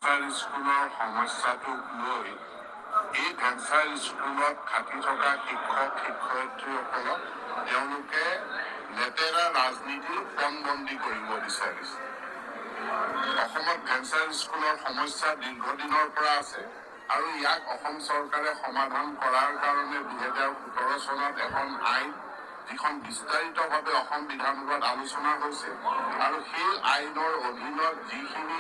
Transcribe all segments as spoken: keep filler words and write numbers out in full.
স্কুলৰ সমস্যাটোক লৈ এই ভেঞ্চাৰ স্কুলত খাটি থকা শিক্ষক শিক্ষয়িত্ৰীসকলক তেওঁলোকে লেতেৰা ৰাজনীতিৰ পণবন্দী কৰিব বিচাৰিছে। অসমত ভেঞ্চাৰ স্কুলৰ সমস্যা দীৰ্ঘদিনৰ পৰা আছে আৰু ইয়াক অসম চৰকাৰে সমাধান কৰাৰ কাৰণে দুহেজাৰ সোতৰ চনত এখন আইন যিখন বিস্তাৰিতভাৱে অসম বিধানসভাত আলোচনা হৈছে আৰু সেই আইনৰ অধীনত যিখিনি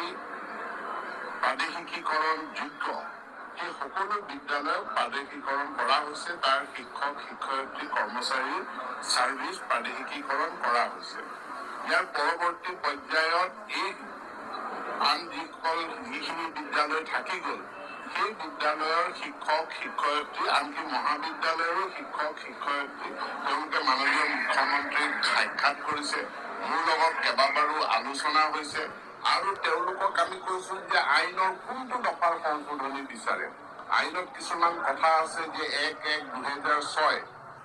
প্ৰাদেশিকীকৰণ যোগ্য সেই সকলো বিদ্যালয়ক প্ৰাদেশিকীকৰণ কৰা হৈছে। তাৰ শিক্ষক শিক্ষয়িত্ৰী কৰ্মচাৰীৰ ছাৰ্ভিচ প্ৰাদেশিকীকৰণ কৰা হৈছে। ইয়াৰ পৰৱৰ্তী পৰ্যায়ত এই আন যিসকল যিখিনি বিদ্যালয় থাকি গ'ল সেই বিদ্যালয়ৰ শিক্ষক শিক্ষয়িত্ৰী আনকি মহাবিদ্যালয়ৰো শিক্ষক শিক্ষয়িত্ৰী তেওঁলোকে মাননীয় মুখ্যমন্ত্ৰীক সাক্ষাৎ কৰিছে, মোৰ লগত কেইবাবাৰো আলোচনা হৈছে আৰু তেওঁলোকক আমি কৈছো যে আইনৰ কোনটো দফাৰ সংশোধনী বিচাৰে। আইনত কিছুমান কথা আছে যে এক এক দুহেজাৰ ছয়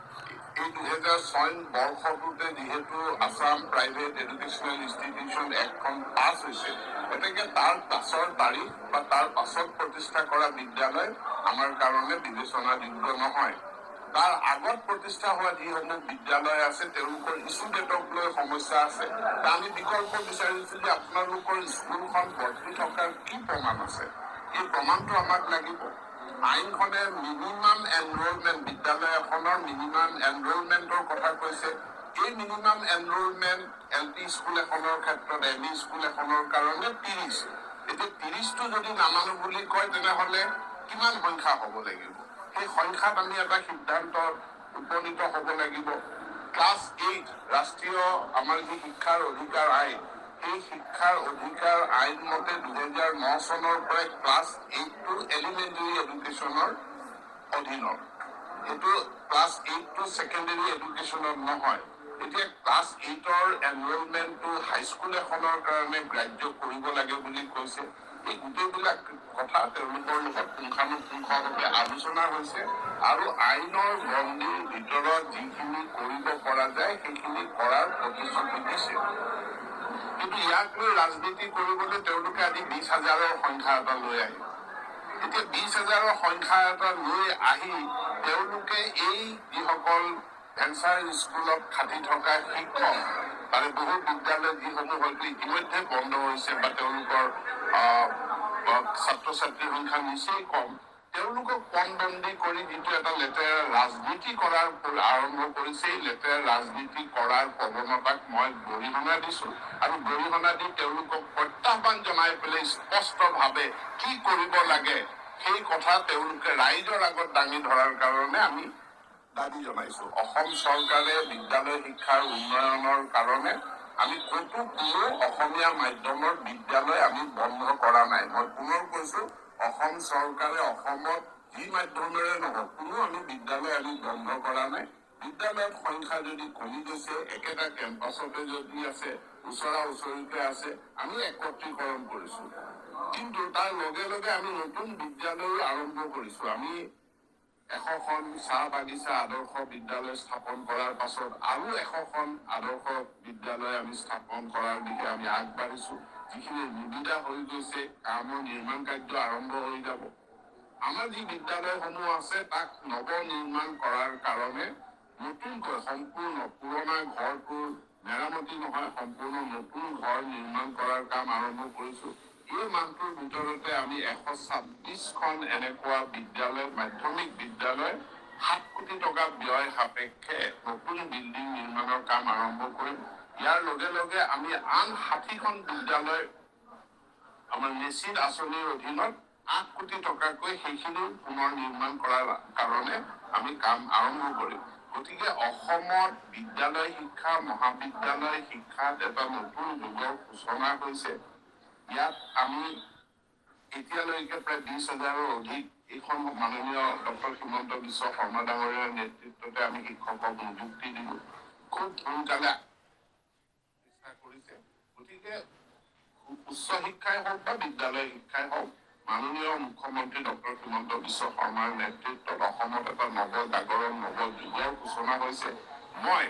এই দুহেজাৰ ছয় বৰ্ষটোতে যিহেতু আছাম প্ৰাইভেট এডুকেশ্যনেল ইনষ্টিটিউশ্যন এক্টখন পাছ হৈছে, গতিকে তাৰ পাছৰ তাৰিখ বা তাৰ পাছত প্ৰতিষ্ঠা কৰা বিদ্যালয় আমাৰ কাৰণে বিবেচনাযোগ্য নহয়। তাৰ আগত প্ৰতিষ্ঠা হোৱা যিসমূহ বিদ্যালয় আছে তেওঁলোকৰ ইছ্যু ডেটক লৈ সমস্যা আছে। আমি বিকল্প বিচাৰিছো যে আপোনালোকৰ স্কুলখন ভৰ্তি থকাৰ কি প্ৰমাণ আছে, এই প্ৰমাণটো আমাক লাগিব। আইনখনে মিনিমাম এনৰলমেণ্ট বিদ্যালয় এখনৰ মিনিমাম এনৰলমেণ্টৰ কথা কৈছে। এই minimum enrollment L P school এখনৰ ক্ষেত্ৰত এম ই স্কুল এখনৰ কাৰণে ত্ৰিশ। এতিয়া ত্ৰিশটো যদি নামানো বুলি কয় তেনেহ'লে কিমান সংখ্যা হ'ব লাগিব? সেই সংখ্যাত আমি এটা সিদ্ধান্তত উপনীত হ'ব লাগিব। ক্লাছ এইট ৰাষ্ট্ৰীয় আমাৰ যি শিক্ষাৰ অধিকাৰ আইন, সেই শিক্ষাৰ অধিকাৰ আইন মতে দুহেজাৰ ন চনৰ পৰাই ক্লাছ এইটটো এলিমেণ্টাৰী এডুকেশ্যনৰ অধীনত, এইটো ক্লাছ এইটটো ছেকেণ্ডেৰী এডুকেশ্যনত নহয়। এতিয়া ক্লাছ এইটৰ এনৰলমেণ্টটো হাইস্কুল এখনৰ কাৰণে গ্ৰাহ্য কৰিব লাগে বুলি কৈছে। এই গোটেইবিলাক কথা তেওঁলোকৰ লগত পুংখানুপুংখভাৱে আলোচনা হৈছে আৰু আইনৰ বন্দীৰ ভিতৰত যিখিনি কৰিব পৰা যায় সেইখিনি কৰাৰ প্ৰতিশ্ৰুতি দিছে। কিন্তু ইয়াক লৈ ৰাজনীতি কৰিবলৈ তেওঁলোকে আজি বিশ হাজাৰৰ সংখ্যা এটা লৈ আহিব। এতিয়া বিশ হাজাৰৰ সংখ্যা এটা লৈ আহি তেওঁলোকে এই যিসকল ভেঞ্চাৰ স্কুলত খাটি থকা শিক্ষক তাৰে বহু বিদ্যালয় যিসমূহ হয়তো ইতিমধ্যে বন্ধ হৈছে বা তেওঁলোকৰ ছাত্ৰ ছাত্ৰীৰ সংখ্যা নিচেই কম, তেওঁলোকক পণবন্দী কৰি যিটো এটা লেতেৰা ৰাজনীতি কৰাৰ আৰম্ভ কৰিছে, এই লেতেৰা ৰাজনীতি কৰাৰ প্ৰৱণতাক মই গৰিহণা দিছো আৰু গৰিহণা দি তেওঁলোকক প্ৰত্যাহ্বান জনাই পেলাই স্পষ্টভাৱে কি কৰিব লাগে সেই কথা তেওঁলোকে ৰাইজৰ আগত দাঙি ধৰাৰ কাৰণে আমি দাবী জনাইছো। অসম চৰকাৰে বিদ্যালয় শিক্ষাৰ উন্নয়নৰ কাৰণে আমি ক'তো কোনো অসমীয়া মাধ্যমৰ বিদ্যালয় আমি বন্ধ কৰা নাই। মই পুনৰ কৈছো, অসম চৰকাৰে অসমত যি মাধ্যমেৰে নহওক কোনো আমি বিদ্যালয় আমি বন্ধ কৰা নাই। বিদ্যালয়ৰ সংখ্যা যদি কমি গৈছে, একেটা কেম্পাছতে যদি আছে, ওচৰা ওচৰিতে আছে, আমি একত্ৰীকৰণ কৰিছো। কিন্তু তাৰ লগে লগে আমি নতুন বিদ্যালয় আৰম্ভ কৰিছো। আমি এশখন চাহ বাগিচা আদৰ্শ বিদ্যালয় স্থাপন কৰাৰ পাছত আৰু এশখন আদৰ্শ বিদ্যালয় আমি স্থাপন কৰাৰ দিশে আমি আগবাঢ়িছো। যিখিনি নিবিদা হৈ গৈছে, কামৰ নিৰ্মাণ কাৰ্য আৰম্ভ হৈ যাব। আমাৰ যি বিদ্যালয়সমূহ আছে তাক নৱ নিৰ্মাণ কৰাৰ কাৰণে নতুনকৈ সম্পূৰ্ণ পুৰণা ঘৰটোৰ মেৰামতি নহয়, সম্পূৰ্ণ নতুন ঘৰ নিৰ্মাণ কৰাৰ কাম আৰম্ভ কৰিছো। এই মাহটোৰ ভিতৰতে আমি এশ ছাব্বিশখন এনেকুৱা বিদ্যালয় মাধ্যমিক বিদ্যালয় সাত কোটি টকা ব্যয় সাপেক্ষে নতুন বিল্ডিং নিৰ্মাণৰ কাম আৰম্ভ কৰিম। ইয়াৰ লগে লগে আমি আন ষাঠিখন বিদ্যালয় আমাৰ নিশ্চিত আঁচনিৰ অধীনত আঠ কোটি টকাকৈ সেইখিনি পুনৰ নিৰ্মাণ কৰাৰ কাৰণে আমি কাম আৰম্ভ কৰিম। গতিকে অসমত বিদ্যালয় শিক্ষা মহাবিদ্যালয় শিক্ষাত এটা নতুন যুগৰ সূচনা হৈছে। ইয়াত আমি এতিয়ালৈকে প্ৰায় বিশ হাজাৰৰ অধিক এইখন মাননীয় ডক্টৰ হিমন্ত বিশ্ব শৰ্মা ডাঙৰীয়াৰ নেতৃত্বতে আমি শিক্ষকক নিযুক্তি দিলো, খুব সোনকালে চেষ্টা কৰিছে। গতিকে উচ্চ শিক্ষাই হওক বা বিদ্যালয় শিক্ষাই হওক, মাননীয় মুখ্যমন্ত্ৰী ডক্টৰ হিমন্ত বিশ্ব শৰ্মাৰ নেতৃত্বত অসমত এটা নৱ জাগৰণ নৱ যুগৰ সূচনা হৈছে। মই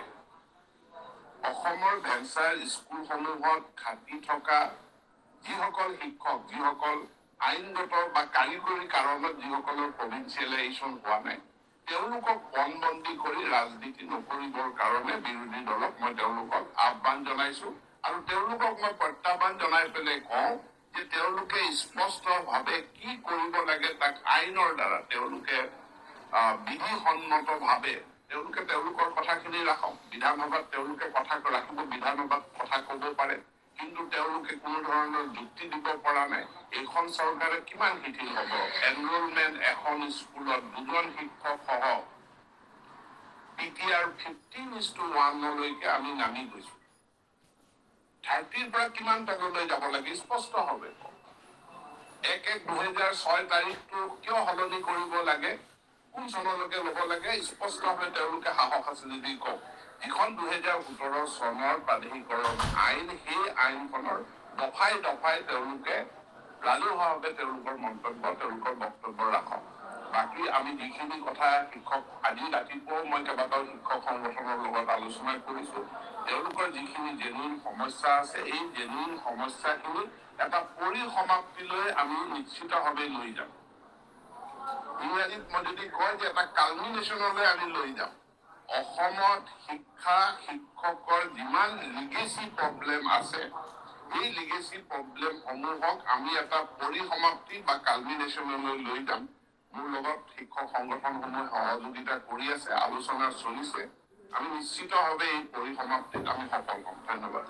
অসমৰ ভেঞ্চাৰ স্কুলসমূহত খাটি থকা যিসকল শিক্ষক, যিসকল আইনগত বা কাৰিকৰী কাৰণত যিসকলৰ প্ৰভিন্সিয়েলাইজেশ্যন হোৱা নাই তেওঁলোকক পণবন্দী কৰি ৰাজনীতি নকৰিবৰ কাৰণে বিৰোধী দলক মই তেওঁলোকক আহ্বান জনাইছো আৰু তেওঁলোকক মই প্ৰত্যাহ্বান জনাই পেলাই কওঁ যে তেওঁলোকে স্পষ্টভাৱে কি কৰিব লাগে তাক আইনৰ দ্বাৰা তেওঁলোকে বিধিসন্মতভাৱে তেওঁলোকে তেওঁলোকৰ কথাখিনি ৰাখক। বিধানসভাত তেওঁলোকে কথা ৰাখিব, বিধানসভাত কথা ক'ব পাৰে, কিন্তু তেওঁলোকে কোনো ধৰণৰ যুক্তি দিব পৰা নাই। এইখন চৰকাৰে কিমান শিথিল হ'ব? এনৰোলমেণ্ট এখন স্কুলত দুজন শিক্ষক সহ P T R fifteen is to ওৱানলৈকে আমি নামি গৈছো। থাৰ্টিৰ পৰা কিমান তললৈ যাব লাগে স্পষ্ট হবে। এক এক দুহেজাৰ ছয় তাৰিখটো কিয় সলনি কৰিব লাগে, কোন চনলৈকে ল'ব লাগে স্পষ্টভাৱে তেওঁলোকে সাহস আছে যদি কওক। যিখন দুহেজাৰ সোতৰ চনৰ প্ৰাধিকৰণ আইন, সেই আইনখনৰ দফাই দফাই তেওঁলোকে ৰাজহুৱাভাৱে তেওঁলোকৰ মন্তব্য তেওঁলোকৰ বক্তব্য ৰাখক। বাকী আমি যিখিনি কথা শিক্ষক আজি ৰাতিপুৱাও মই কেইবাটাও শিক্ষক সংগঠনৰ লগত আলোচনা কৰিছো, তেওঁলোকৰ যিখিনি জেনুইন সমস্যা আছে এই জেনুইন সমস্যাখিনি এটা পৰিসমাপ্তিলৈ আমি নিশ্চিতভাৱে লৈ যাম। ইংৰাজীত মই যদি কয় যে এটা কালমিনেশ্যনলৈ আমি লৈ যাম। অসমত শিক্ষা শিক্ষকৰ যিমান লিগেচি প্ৰব্লেম আছে এই লিগেচি প্ৰব্লেমসমূহক আমি এটা পৰিসমাপ্তি বা কালমিনেশ্যনলৈ লৈ যাম। মোৰ লগত শিক্ষক সংগঠনসমূহে সহযোগিতা কৰি আছে, আলোচনা চলিছে। আমি নিশ্চিতভাৱে এই পৰিসমাপ্তিত আমি সফল হ'ম। ধন্যবাদ।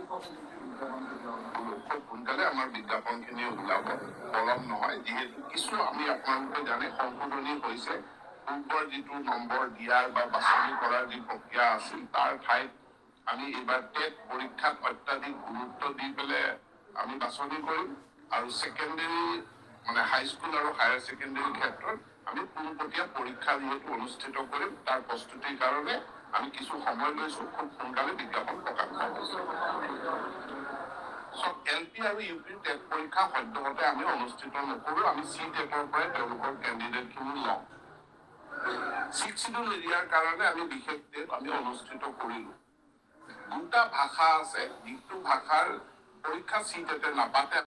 খুব সোনকালে আমাৰ বিজ্ঞাপনখিনি ওলাব, পলম নহয়। যিহেতু কিছু আমি আপোনালোকে জানে সংশোধনী হৈছে, পূৰ্বৰ যিটো নম্বৰ দিয়াৰ বা বাছনি কৰাৰ যি প্ৰক্ৰিয়া আছিল তাৰ ঠাইত আমি এইবাৰ টেট পৰীক্ষাত অত্যাধিক গুৰুত্ব দি পেলাই আমি বাছনি কৰিম আৰু ছেকেণ্ডেৰী মানে হাইস্কুল আৰু হায়াৰ ছেকেণ্ডেৰী ক্ষেত্ৰত আমি পোনপটীয়া পৰীক্ষা যিহেতু অনুষ্ঠিত কৰিম তাৰ প্ৰস্তুতিৰ কাৰণে আমি কিছু সময় লৈছো। খুব সোনকালে বিজ্ঞাপন প্ৰকাশ পাব। এল পি আৰু ইউ পিৰ টেট পৰীক্ষা সদ্যহতে আমি অনুষ্ঠিত নকৰো, আমি চি টেটৰ পৰাই তেওঁলোকৰ কেণ্ডিডেটখিনি লওঁ। ছিক্স শিডিউল এৰিয়াৰ কাৰণে আমি বিশেষ টেট আমি অনুষ্ঠিত কৰিলো। দুটা ভাষা আছে, যিটো ভাষাৰ পৰীক্ষা চি টেটে নাপাতে।